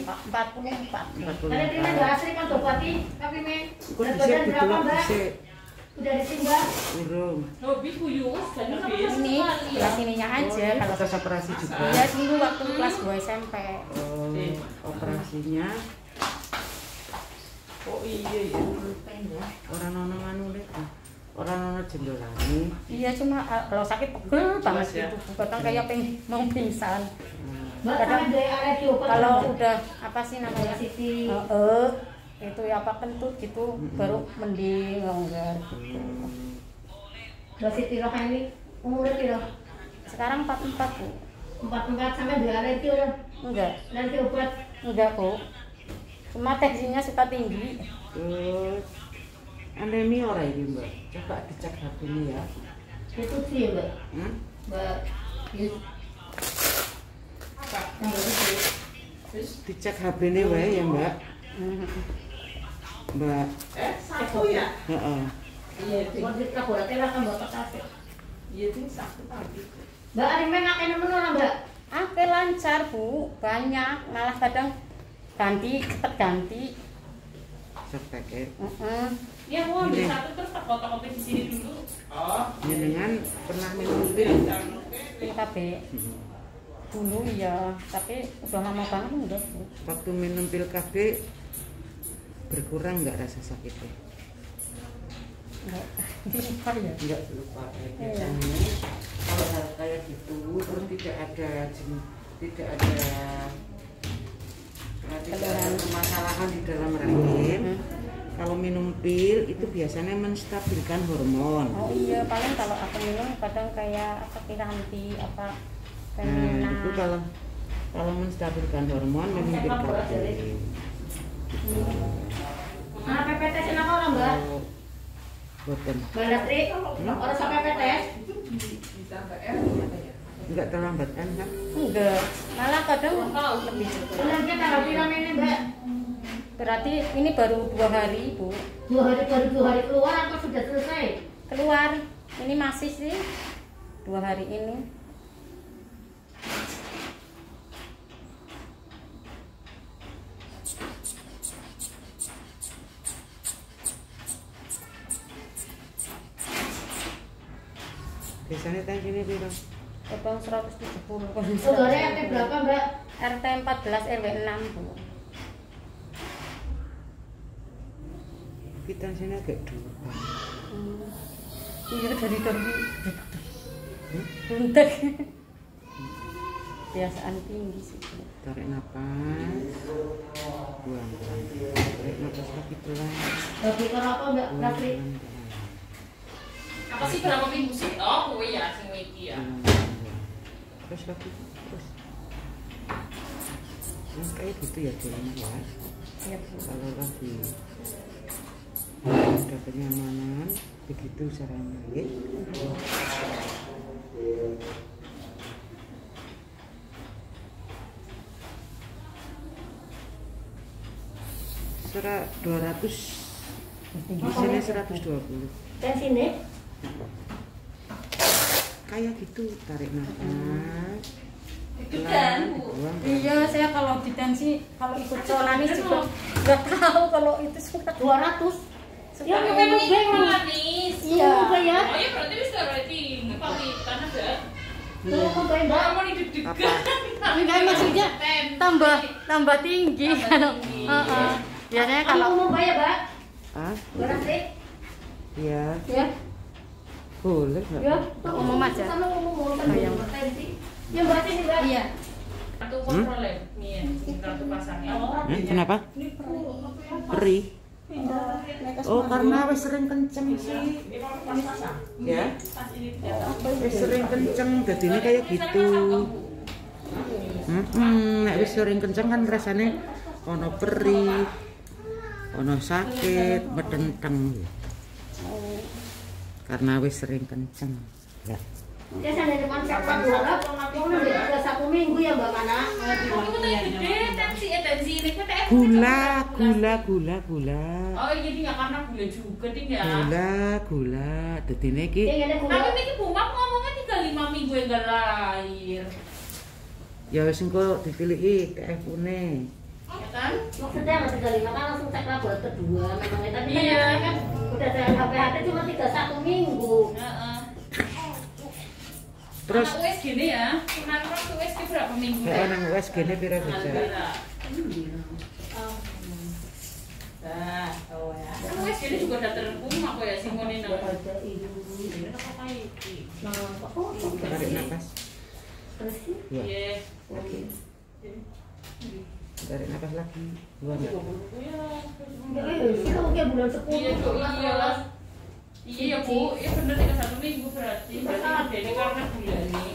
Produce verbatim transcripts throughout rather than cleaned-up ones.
empat puluh empat. Tadi prima enggak asli kan Bupati, tapi men. Badan berapa, Mbak? Udah ditimbang? Urung. Hobi kuyus, Ini kelas ininya aja. Kalau Terus operasi juga. ya dulu waktu kelas dua S M P. Oh, operasinya. Oh iya ya. Orang nono anu deh. Orang nono jendolani. Iya cuma uh, kalau sakit pegel banget ya. gitu. Kadang kayak ping, mau pingsan. Mbak, Kadang ada area dioper. kalau udah apa sih namanya? Siti. Uh, uh, itu ya apa kentut gitu mm-hmm. baru mending longgar gitu. Mbak Siti Rohani umurnya piro? Sekarang empat puluh empat, Bu. empat puluh empat sampai dua hari itu udah. Enggak. Nanti obat. Enggak, Bu. Cuma tensinya suka tinggi. Terus anemi ora ini, Mbak? Coba dicek H P ini ya. Itu sih, Mbak. Hmm? Mbak. Yus. Yang itu. Dicek H P ini wae ya, Mbak. Mbak. Eh, satu ya? Heeh. Iya, Kondisi laboratorium akan bapak kasih. iya itu satu tadi. Mbak, hari ini ngakene menurut Mbak. Oke lancar, Bu. Banyak, malah kadang ganti, cepet ganti. Sepeke. Heeh. Ya mau ambil satu terus tak fotokopi di sini dulu. Oh. Jenengan pernah minum pil? P K B. Dulu ya, tapi udah lama banget udah, Bu. Waktu minum pil K B berkurang nggak rasa sakitnya? Enggak. Lupa ya. Enggak lupa. Iya. Biasanya kalau hal kayak gitu terus tidak ada tidak ada tidak ada permasalahan di dalam rahim. Hmm. Kalau minum pil itu biasanya menstabilkan hormon. Oh iya, paling kalau aku minum kadang kayak apa piranti apa Nah, femina. itu kalau kalau menstabilkan hormon minum pil K B. Nah, P P T S kenapa orang Mbak? Oh, boten. Mbak Latri, orang sampai P P T S? Enggak terlambat kan? Kak? Enggak, malah kadang lebih cepat. Bulannya tanggal berapa ini Mbak? Berarti ini baru dua hari, Bu. Dua hari baru dua hari keluar atau sudah selesai? Keluar, ini masih sih dua hari ini. Biasanya teh gini piro? Abang seratus tujuh puluh. Saudaranya R T berapa Mbak? R T empat belas R W enam, Bu. Kita sini agak dulu. Hmm. Iya dari dari buntek. Biasaan tinggi sih. Tarik nafas, buang, buang. Tarik nafas lagi pelan. Lagi kenapa Mbak Buang, Latri? buang, buang. Apa sih berapa minggu sih? Oh, kowe ya sing iki ya. Buang, buang, buang. Terus lagi, terus. Nah, kayak gitu ya jalan ya. Iya, Bu. Kalau lagi ada kenyamanan, begitu caranya ya. Serat dua ratus, di sini seratus dua puluh. Dan sini? Kayak gitu, tarik nafas. Itu kan, Bu. Buang, buang. Iya, saya kalau di tensi kalau ikut solanis juga nggak tahu kalau itu suka dua ratus. suka Ya, ini. memang Ini manis. Iya. Mbak ya? Oh ya berarti bisa berarti pamitan ada. Tolong Mbak Mbak. Mau deg-degan. Apa? Enggak, maksudnya tambah tambah tinggi kalau heeh. Biasanya Kalau kalau mau Mbak ya Mbak? Ah, Mbak Latri? ya, Ya. boleh nggak? Ya. Umum aja. Sama umum umum Oh, yang- tensi. Ya Mbak sini Mbak. iya. Kartu kontrol ya, nih kartu pasangnya. Hmm, kenapa? Perih. Oh, karena wis sering kenceng sih. Ya. Wis sering kenceng, jadi ini kayak gitu. Hmm, nek wis sering kenceng kan rasanya ono perih, ono sakit, medenteng. Karena wis sering kenceng. Ya. Ya saya depan siapa dua lah, mau nanti ada satu minggu ya Mbak Mana? Kamu tuh gede tensi eh tensi ini kan T F. Gula, gula, gula, gula. Oh jadi nggak karena gula juga ding ya. Gula, gula. Dadi ini iki Ya ada gula. Tapi Miki Buma ngomongnya tinggal lima minggu enggak lahir. ya wis engko dipilihi T F-ne. Ya kan? Maksudnya nggak tiga lima kan langsung cek laboratorium kedua. Memangnya tapi Iya kan? udah dengan H P H T cuma tiga satu minggu. Heeh. Terus anak U S G ini ya, anak waktu U S G berapa minggu? ya nang U S G ne pira saja. Alhamdulillah. Nah, oh ya. Kan U S G ini juga udah terhubung aku ya Simone nang. Ini apa iki? Tarik nafas. Ya. Iya. Oke. Tarik nafas lagi. Buang ya. Itu mungkin bulan sepuluh. Iya, Cuk, iya. Iya, Bu. Iya bener tiga satu minggu berarti. Berarti ini karena bulan ini.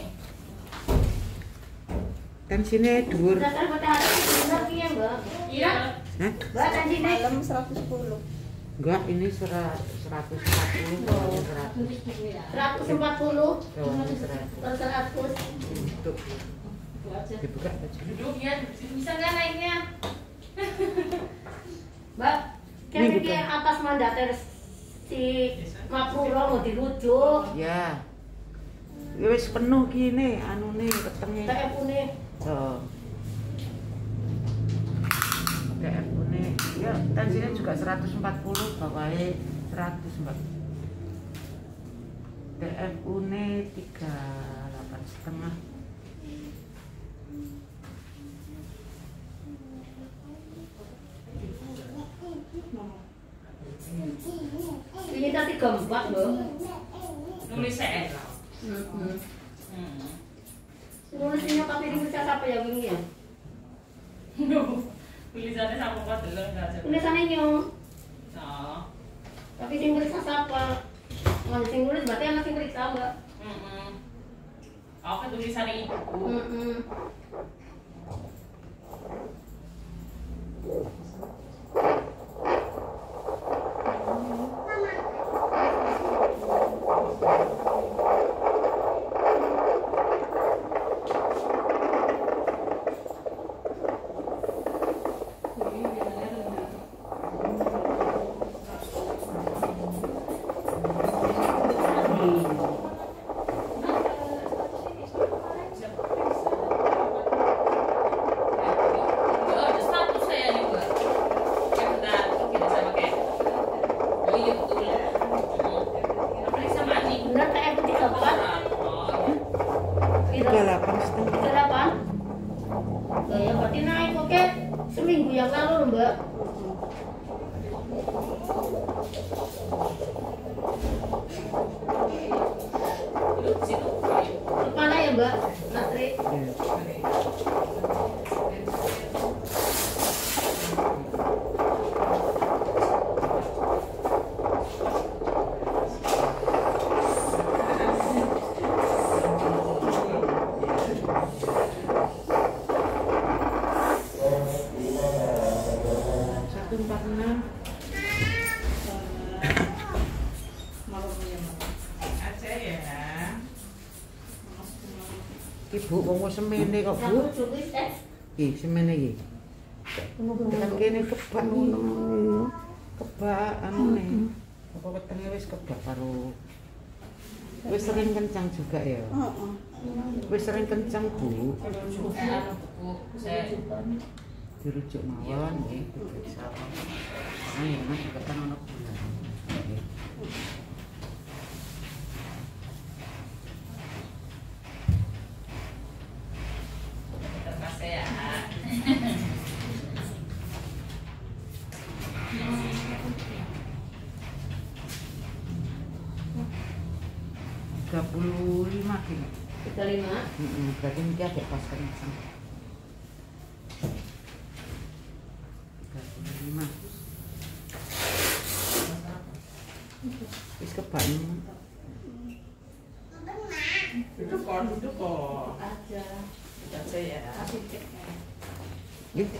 Tensinya dhuwur. Dasar matahari benar ya, Mbak. Iya. Hah? Mbak tensi Malam seratus sepuluh. Enggak, ini sera- seratus empat puluh bawahnya seratus. seratus empat puluh Bawahnya seratus. per seratus. Untuk dibuka aja. Duduk ya, bisa nggak naiknya? Mbak, Minggu kira kan? atas mandater si Makmuro mau dirujuk. Ya. Ya wis penuh gini anune wetenge. T F U nih. Oh. T F U ne. Ya, tensinya juga seratus empat puluh, bawahnya seratus, Mbak. T F U ne tiga puluh delapan setengah. Ini tadi gempak loh. Nulis saya. Hmm. Hmm. Nulisnya tapi di bisa siapa ya ini ya? Tulisannya sama kok deleng enggak aja. Tulisannya nyong. Nah. Tapi sing nulis siapa? Nggak sing nulis berarti anak sing periksa Mbak. Heeh. Oke, tulisannya ibu. Hmm. Oh, ada status saya nih, Mbak. Ya bentar, oke deh saya pakai. Oh iya betul. Hmm. Periksa mani. Benar T F U tiga puluh empat. Oh, tiga puluh delapan setengah. tiga puluh delapan. Nah, ya berarti naik oke. Seminggu yang lalu loh, Mbak. itu di situ. Kepala ya, Mbak. Natri. Ya. satu empat enam. Ibu wong semene kok, Bu. Satu cukup eh. Ih, semene iki. Tekan kene kebak ngono. Kebak anune. Apa wetenge wis kebak karo wis sering kencang juga ya. Heeh. Wis sering kencang, Bu. Saya buku saya Dirujuk mawon nggih, diperiksa. Nah, ya kan juga kan ono bulan. Nggih. terpas ya. tiga puluh lima kilo. tiga puluh lima. Heeh, berarti iki agak pas kencang. tiga puluh lima. Wis kebak ini. Duduk kok, duduk kok. Aja. Aja ya. Nggih.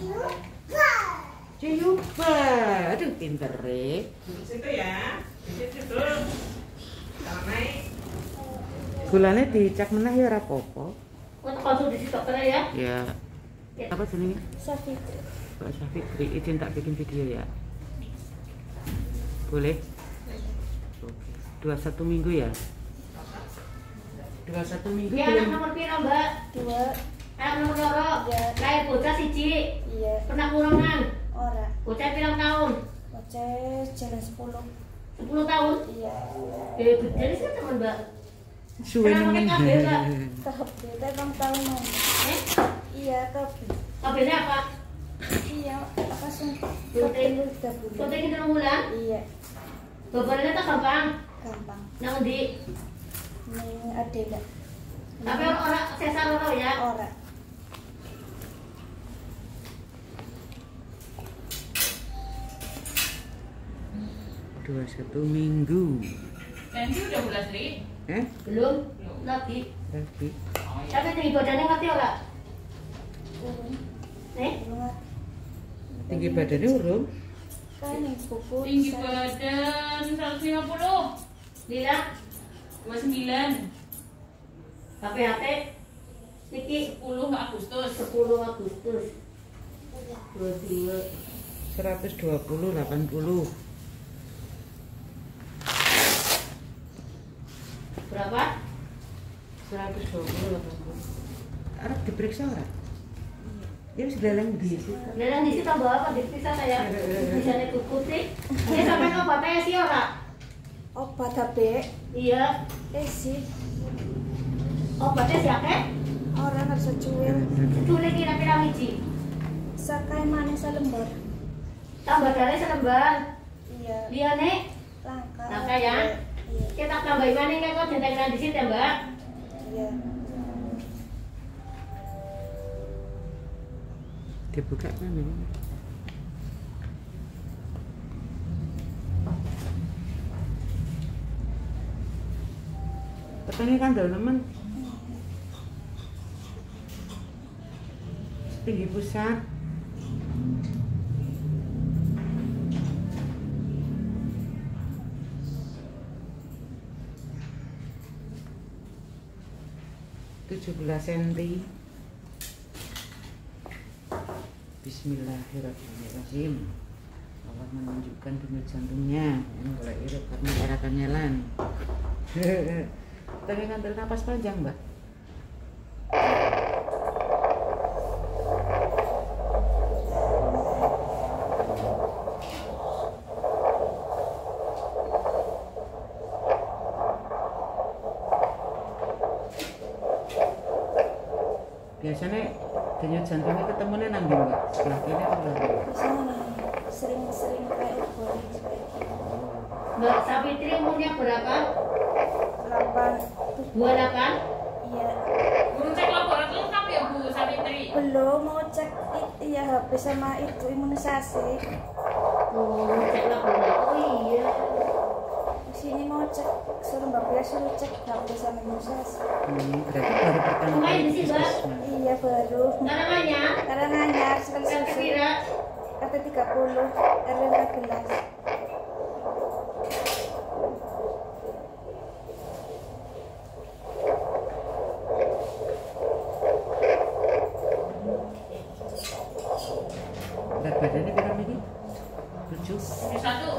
Ciyuba, aduh pinter e. Di situ ya. Di situ dulu. Kalau naik. Gulane dicek meneh ya ora apa-apa. Untuk konsultasi dokter ya. Ya. Apa jenenge? Safitri. Pak Syafikri, izin tak bikin video ya. Boleh? Oke. Dua satu minggu ya? Dua satu minggu Ya, anak belum. nomor piro, Mbak? Dua. Anak nomor loro. Lahir bocah siji. Iya. Iya. Pernah kurangan? Ora. Bocah pirang tahun? Bocah jalan sepuluh. sepuluh tahun? Iya. Eh, jadi sih teman Mbak. Suwe Kenapa pakai kabel, Mbak? Kabeh teh bang tahunan. Eh? Iya kabeh. Kabelnya apa? Iya, apa sih? Syuting. Kabeh tiga bulan. Syuting itu bulan? Iya, Babalnya tak gampang. gampang. Nang di. Ning ade enggak? Tapi orang sesar orang ya. Ora. Dua satu minggu. Nanti udah bulan Sri. Eh? Belum lagi. Lagi. Tapi tinggi badannya ngerti ora? Urung. Eh? Urung. Tinggi badannya urung. Kan ning buku. Tinggi saya- badan seratus lima puluh. Lila, dua puluh sembilan. H P H P Niki sepuluh Agustus. sepuluh Agustus dua dua. Seratus dua puluh delapan puluh. Berapa? Seratus dua puluh delapan puluh. Arab diperiksa ora? Ya wis dalang di situ. Lelang di situ tambah apa? Dipisah saya. Bisa nih putih. Ini sampai ke obatnya sih ora? Obat H B. Iya. Eh sih, Obatnya siapa? ora ngerasa cuwil. Culik kira-kira wiji. Sakai manis selembar. Tambah darah selembar. Iya, Dia nih. langka. Langka ya? Iya, Kita tambahin mana kayak kau jentekan di sini ya Mbak? iya. Dibuka kan ini. Petani kan daleman. Tinggi pusat. tujuh belas sentimeter. Bismillahirrahmanirrahim. Allah menunjukkan denyut jantungnya yang mulai irup karena darah kanyalan. Tadi ngambil napas panjang, Mbak. Biasanya denyut jantungnya ketemunya nang ndi, Mbak? Sebelah kiri atau sebelah kiri? Biasanya nih, sering-sering kayak boleh kayak gitu. Mbak Sapitri umurnya berapa? Delapan. dua puluh delapan? Iya. Belum cek laboratorium lengkap ya Bu Savitri. Belum mau cek it, iya H B sama itu imunisasi. Oh, cek laboratorium. Oh iya. Di sini mau cek suruh Mbak Pia suruh cek H B sama imunisasi. Hmm, berarti baru pertama Pemain kali di sini, Mbak. puskesmas. Iya baru. Namanya? Karena nanyar sekali R T susu. Pira? R T tiga puluh, R W empat belas. Berat badannya berapa ini? Tujuh. tujuh satu.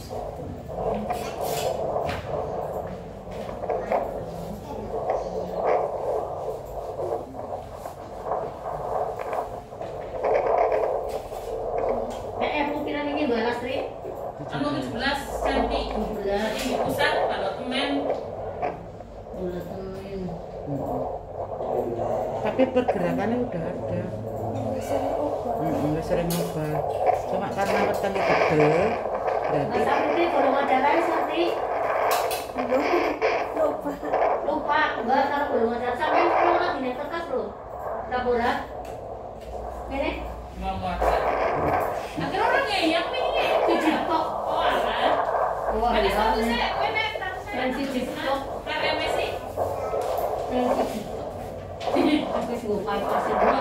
P F ukiran ini Mbak Lastri? Kamu tujuh belas senti. tujuh belas. Ini pusat kalau temen. Bulan temen. Hmm. Tapi pergerakannya udah ada. Sering obat. Hmm, nggak sering ngobat. Cuma karena wetenge gede, berarti Mbak Sapitri golongan darahnya seperti Belum lupa. lupa Mbak kalau golongan darah sampai kalau lagi naik kertas loh. Laborat. Ini Mau muatan. Akhirnya orang ngeyak ini. tujuh tok. Oh alah. Wah, Ada iya. satu saya, kene satu saya. Dan siji tok. R M S sih. Dan siji tok. Aku sih gue pakai pasir dulu.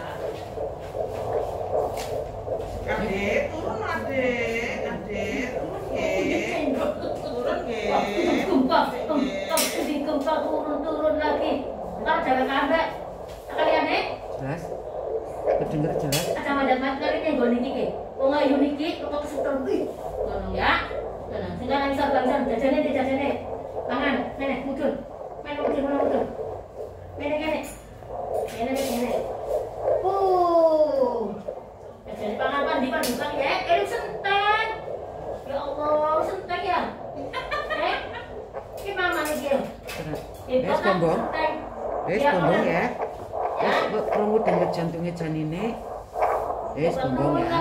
Adik, turun adik, adik, turun turun Gempar, gempar, sedih gempar turun-turun lagi. Ntar jalan ambek. Kalian nih, jelas. Kedengar jelas. ada macam-macam kali nih gue niki. Oh nggak yuk niki, lo kok kesulitan nih. Tolong ya. Tenang, sehingga nanti sabar bisa jajannya deh jajannya. Tangan, nenek muncul. Main muncul, mana muncul. Nenek nenek. Nenek nenek. Uh. Jadi pangan pandi pandi bang ya. Eh sentek. Ya Allah sentek ya. Eh, ini mama nih dia. Wes gombong. Wes gombong ya. Wes krungu denger jantungnya Janine. Wes gombong ya.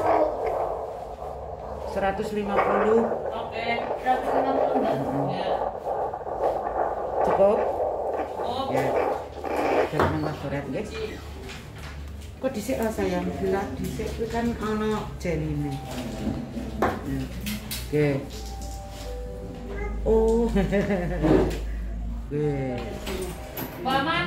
seratus lima puluh. Oke. seratus lima puluh enggak? Ya. Cukup? Oh. Ya. Jangan nambah berat, guys. Kok dhisik ra sayang? Bila dhisik kuwi kan ana jeline. Nah. Oke. Oh. Oke. Mama